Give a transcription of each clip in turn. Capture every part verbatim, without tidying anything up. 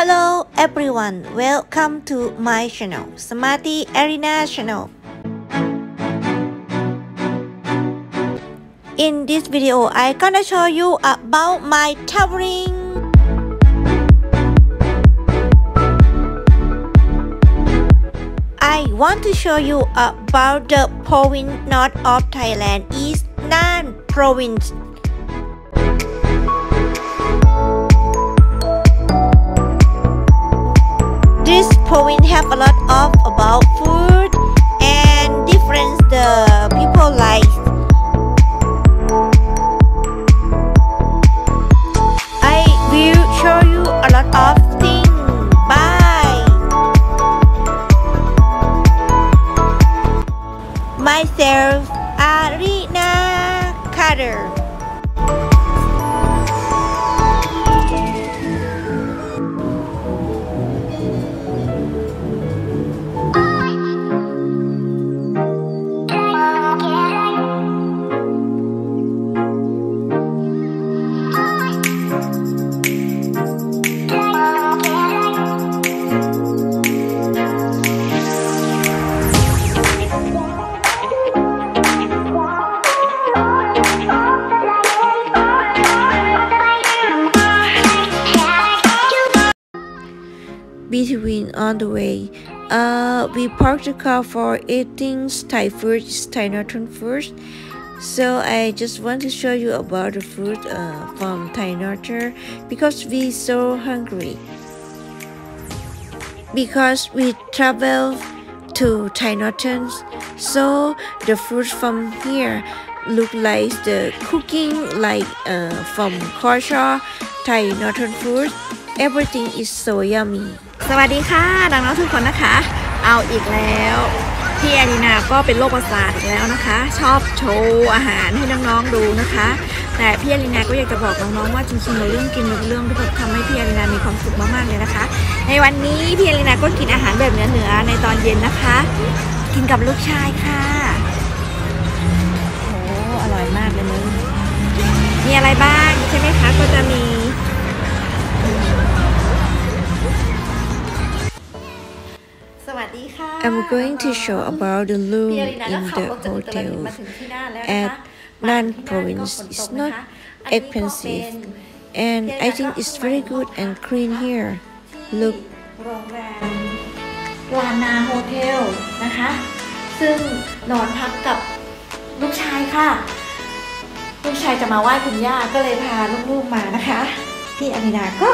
Hello everyone, welcome to my channel, Smarty Arena channel. In this video, I gonna show you about my traveling. I want to show you about the province north of Thailand, East Nan province. This province have a lot of about food and different the people like. I will show you a lot of things. Bye. Myself, Arina Carter. Between on the way, uh, we parked the car for eating Thai food, Thai Northern food. So I just want to show you about the food uh, from Thai Northern because we so hungry. Because we travel to Thai Northern, so the food from here look like the cooking like uh, from culture Thai Northern food. Everything is so yummy. สวัสดีค่ะน้องๆทุกคนนะคะเอาอีกแล้วพี่อารีนาก็เป็นโรคประสาทอีกแล้วนะคะชอบโชว์อาหารให้น้องๆดูนะคะแต่พี่อารีนาก็อยากจะบอกน้องๆว่าจริงๆเรื่องกินเรื่องที่แบบทำให้พี่อารีนามีความสุขมากๆเลยนะคะในวันนี้พี่อารีนาก็กินอาหารแบบเหนือๆในตอนเย็นนะคะกินกับลูกชายค่ะโอ้อร่อยมากเลยมึงมีอะไรบ้างใช่ไหมคะก็จะมี I'm going to show about the room in the hotel at Nan province. It's not expensive and I think it's very good and clean here. Look. โรงแรมลานาโฮเทลนะคะซึ่งนอนพักกับลูกชายค่ะลูกชายจะมาไหว้คุณย่าก็เลยพาลูกๆมานะคะพี่อารีนาก็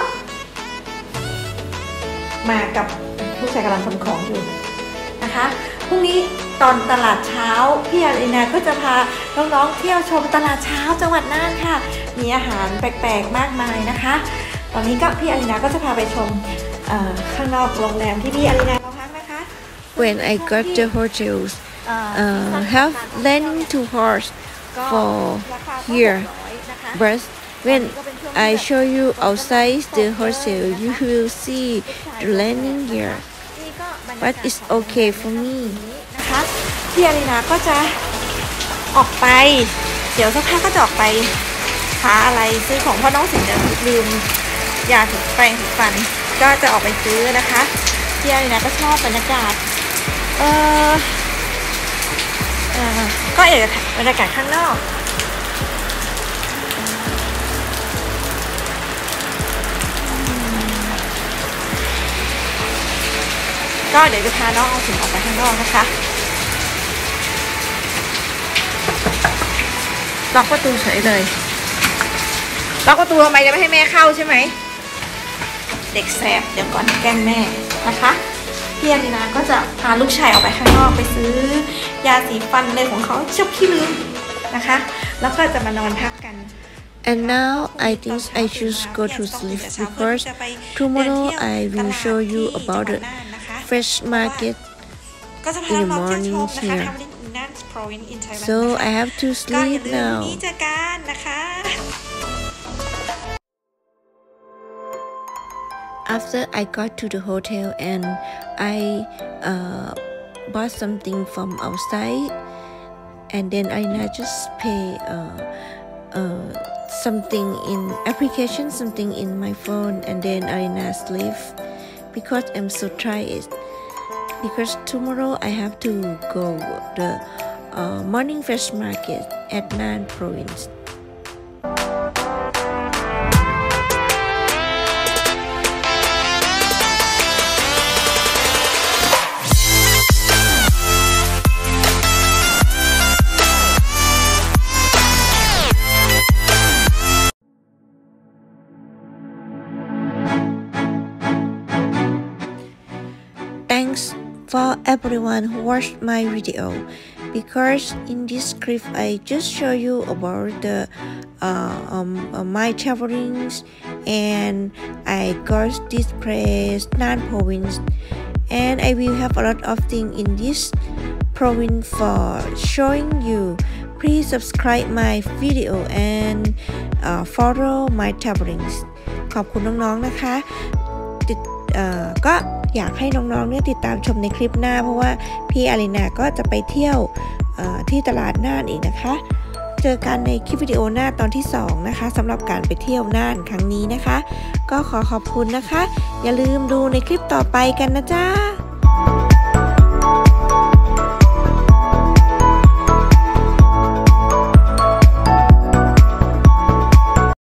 มากับลูกชายกำลังทำของอยู่นะคะพรุ่งนี้ตอนตลาดเช้าพี่อารีนาก็จะพาน้องๆเที่ยวชมตลาดเช้าจังหวัดน่านค่ะมีอาหารแปลกๆมากมายนะคะตอนนี้ก็พี่อารีนาก็จะพาไปชมข้างนอกโรงแรมที่พี่อารีนาพักนะคะ When I got the hotels, uh, have landing to horse for here, but when I show you outside the hotel, you will see the landing here. But it's okay for me. นะคะพี่อารีนาก็จะออกไปเดี๋ยวสักพักก็จะออกไปหาอะไรซื้อของเพราะน้องสิงห์จะลืมยาถูแปรงถูฟันก็จะออกไปซื้อนะคะพี่อารีนาก็ชอบบรรยากาศเออเออก็อยากจะบรรยากาศข้างนอกก็เดี๋ยวจะพาน้องเอาสินออกไปข้างนอกนะคะล็อกประตูเฉยเลยล็อกประตูทำไมจะไม่ให้แม่เข้าใช่ไหมเด็กแสบเดี๋ยวก่อนแกล้งแม่นะคะพี่อารีนาก็จะพาลูกชายออกไปข้างนอกไปซื้อยาสีฟันอะไรของเขาชอบขี้ลืมนะคะแล้วก็จะมานอนพักกัน And now I think I should go to sleep because tomorrow I will show you about the fresh market in the morning here. So I have to sleep now. After I got to the hotel and I uh, bought something from outside and then I not just pay uh, uh, something in application, something in my phone, and then Arina sleep because I'm so tired. Because tomorrow I have to go the uh, morning fresh market at Nan province. Thanks for everyone who watched my video, because in this clip I just show you about the uh, um, uh, my travelings, and I got this place Nan province, and I will have a lot of things in this province for showing you. Please subscribe my video and uh, follow my travelings. ขอบคุณน้องๆนะคะติดเอ่อก็อยากให้น้องๆเนี่ยติดตามชมในคลิปหน้าเพราะว่าพี่อารีนาก็จะไปเที่ยวที่ตลาดน่านอีกนะคะเจอกันในคลิปวิดีโอหน้าตอนที่สองนะคะสำหรับการไปเที่ยวน่านครั้งนี้นะคะก็ขอขอบคุณนะคะอย่าลืมดูในคลิปต่อไปกันนะจ๊ะ